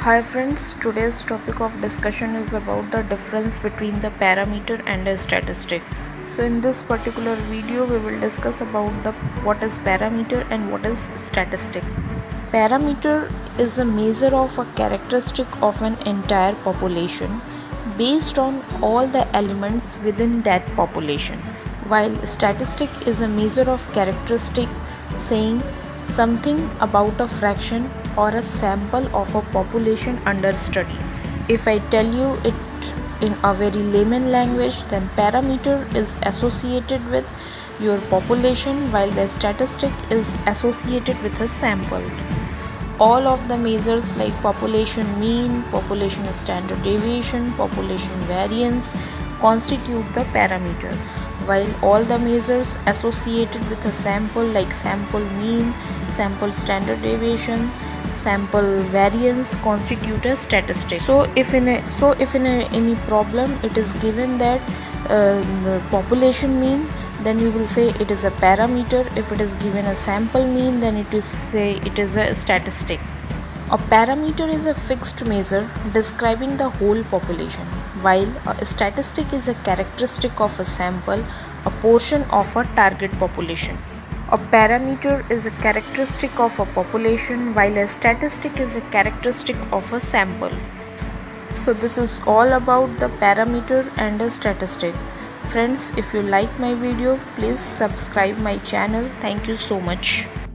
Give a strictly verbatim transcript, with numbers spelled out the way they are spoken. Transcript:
Hi friends, today's topic of discussion is about the difference between the parameter and a statistic. So in this particular video we will discuss about the what is parameter and what is statistic. Parameter is a measure of a characteristic of an entire population based on all the elements within that population, while statistic is a measure of characteristic saying something about a fraction or a sample of a population under study. If I tell you it in a very layman language, then parameter is associated with your population while the statistic is associated with a sample. All of the measures like population mean, population standard deviation, population variance constitute the parameter, while all the measures associated with a sample like sample mean, sample standard deviation, sample variance constitute a statistic. So if in a so if in a, any problem it is given that uh, the population mean, then you will say it is a parameter. If it is given a sample mean, then it is say it is a statistic. A parameter is a fixed measure describing the whole population, while a statistic is a characteristic of a sample, a portion of a target population. A parameter is a characteristic of a population, while a statistic is a characteristic of a sample. So this is all about the parameter and a statistic. Friends, if you like my video, please subscribe my channel. Thank you so much.